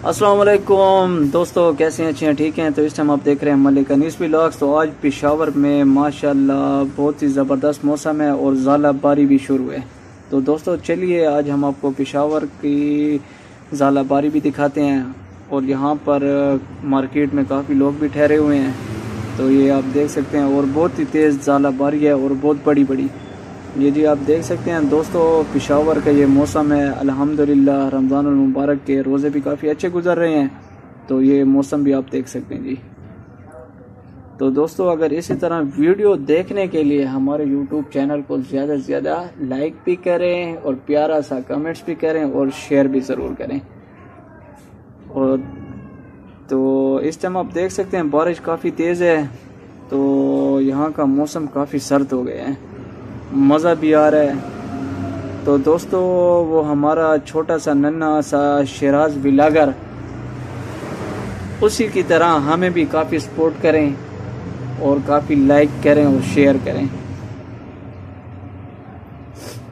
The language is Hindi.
अस्सलाम वालेकुम दोस्तों, कैसे हैं? अच्छे हैं, ठीक हैं। तो इस टाइम आप देख रहे हैं मलिक अनीस व्लॉग्स। तो आज पेशावर में माशाल्लाह बहुत ही ज़बरदस्त मौसम है और ज़ाला बारी भी शुरू है। तो दोस्तों चलिए आज हम आपको पेशावर की ज़ाला बारी भी दिखाते हैं। और यहाँ पर मार्केट में काफ़ी लोग भी ठहरे हुए हैं, तो ये आप देख सकते हैं। और बहुत ही तेज़ ज़ाला बारी है और बहुत बड़ी बड़ी। ये जी आप देख सकते हैं दोस्तों, पेशावर का ये मौसम है। अल्हम्दुलिल्लाह रमज़ानुल मुबारक के रोज़े भी काफ़ी अच्छे गुजर रहे हैं, तो ये मौसम भी आप देख सकते हैं जी। तो दोस्तों अगर इसी तरह वीडियो देखने के लिए हमारे YouTube चैनल को ज़्यादा से ज़्यादा लाइक भी करें और प्यारा सा कमेंट्स भी करें और शेयर भी ज़रूर करें। और तो इस टाइम आप देख सकते हैं बारिश काफ़ी तेज़ है, तो यहाँ का मौसम काफ़ी सर्द हो गया है, मज़ा भी आ रहा है। तो दोस्तों वो हमारा छोटा सा नन्हा सा शिराज व्लॉगर, उसी की तरह हमें भी काफ़ी सपोर्ट करें और काफ़ी लाइक करें और शेयर करें।